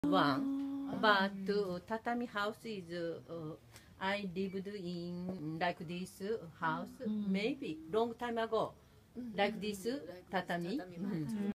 one, but tatami house is I lived in like this house maybe long time ago, like this tatami.